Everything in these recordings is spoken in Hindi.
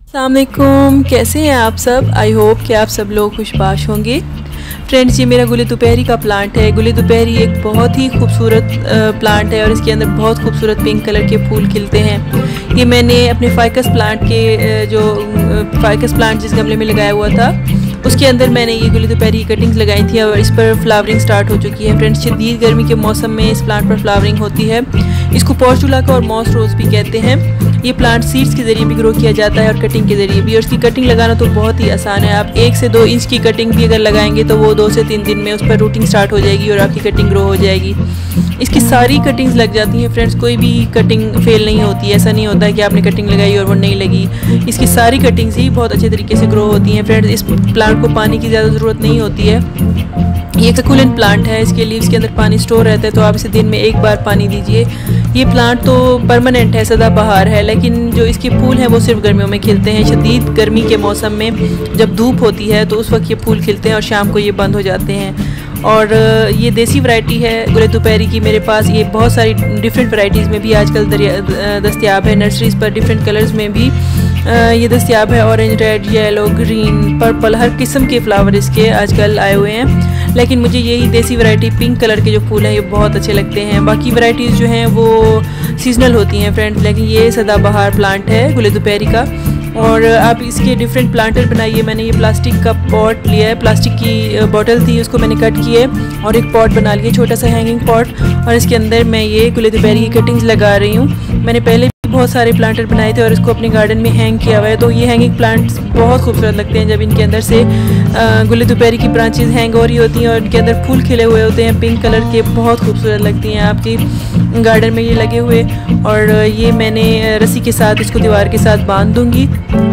अस्सलाम वालेकुम, कैसे हैं आप सब। आई होप कि आप सब लोग खुशबाश होंगे। फ्रेंड्स, ये मेरा गुले दोपहरी का प्लांट है। गुले दोपहरी एक बहुत ही खूबसूरत प्लांट है और इसके अंदर बहुत खूबसूरत पिंक कलर के फूल खिलते हैं। ये मैंने अपने फाइकस प्लांट के जो फाइकस प्लांट जिस गमले में लगाया हुआ था उसके अंदर मैंने ये गुले दोपहरी की कटिंग्स लगाई थी और इस पर फ्लावरिंग स्टार्ट हो चुकी है। फ्रेंड्स, शदीद गर्मी के मौसम में इस प्लांट पर फ्लावरिंग होती है। इसको पोर्चुला का और मॉस रोज़ भी कहते हैं। ये प्लांट सीड्स के ज़रिए भी ग्रो किया जाता है और कटिंग के ज़रिए भी। और इसकी कटिंग लगाना तो बहुत ही आसान है। आप 1 से 2 इंच की कटिंग भी अगर लगाएंगे तो वो 2 से 3 दिन में उस पर रूटिंग स्टार्ट हो जाएगी और आपकी कटिंग ग्रो हो जाएगी। इसकी सारी कटिंग्स लग जाती हैं फ्रेंड्स, कोई भी कटिंग फेल नहीं होती है। ऐसा नहीं होता है कि आपने कटिंग लगाई और वो नहीं लगी। इसकी सारी कटिंग्स ही बहुत अच्छे तरीके से ग्रो होती हैं। फ्रेंड्स, इस प्लांट को पानी की ज़्यादा ज़रूरत नहीं होती है। ये सक्यूलेंट प्लांट है, इसके लीव्स के अंदर पानी स्टोर रहता है, तो आप इसे दिन में 1 बार पानी दीजिए। ये प्लांट तो परमानेंट है, सदाबहार है, लेकिन जो इसके फूल हैं वो सिर्फ गर्मियों में खिलते हैं। शदीद गर्मी के मौसम में जब धूप होती है तो उस वक्त ये फूल खिलते हैं और शाम को ये बंद हो जाते हैं। और ये देसी वैरायटी है गुले दोपहरी की। मेरे पास ये बहुत सारी डिफरेंट वैरायटीज़ में भी आजकल दस्तयाब है। नर्सरीज़ पर डिफरेंट कलर्स में भी ये दस्तयाब है। Orange, red, yellow, green, purple, हर किस्म के फ्लावर इसके आजकल आए हुए हैं। लेकिन मुझे यही देसी वैरायटी पिंक कलर के जो फूल हैं ये बहुत अच्छे लगते हैं। बाकी वैरायटीज़ जो हैं वो सीजनल होती हैं फ्रेंड्स, लेकिन ये सदाबहार प्लांट है गुले दोपहरी का। और आप इसके डिफरेंट प्लांटर बनाइए। मैंने ये प्लास्टिक का पॉट लिया है, प्लास्टिक की बॉटल थी उसको मैंने कट किए और एक पॉट बना लिया, छोटा सा हैंगिंग पॉट। और इसके अंदर मैं ये गुले दोपहरी की कटिंग्स लगा रही हूँ। मैंने पहले बहुत सारे प्लांटर बनाए थे और इसको अपने गार्डन में हैंग किया हुआ है। तो ये हैंगिंग प्लांट्स बहुत खूबसूरत लगते हैं जब इनके अंदर से गुले दोपहरी की ब्रांचेस हैंग हो रही होती हैं और इनके अंदर फूल खिले हुए होते हैं पिंक कलर के। बहुत खूबसूरत लगती हैं आपकी गार्डन में ये लगे हुए। और ये मैंने रस्सी के साथ इसको दीवार के साथ बांध दूँगी।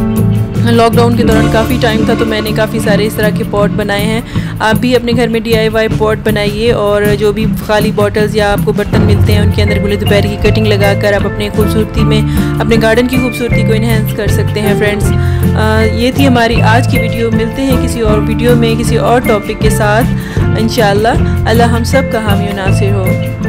लॉकडाउन के दौरान काफ़ी टाइम था तो मैंने काफ़ी सारे इस तरह के पॉट बनाए हैं। आप भी अपने घर में DIY पॉट बनाइए और जो भी खाली बॉटल्स या आपको बर्तन मिलते हैं उनके अंदर गुले दोपहरी की कटिंग लगाकर आप अपने खूबसूरती में अपने गार्डन की खूबसूरती को इन्हेंस कर सकते हैं। फ्रेंड्स, ये थी हमारी आज की वीडियो। मिलते हैं किसी और वीडियो में किसी और टॉपिक के साथ इंशाअल्लाह। अल्लाह हम सब का हामी नासिर हो।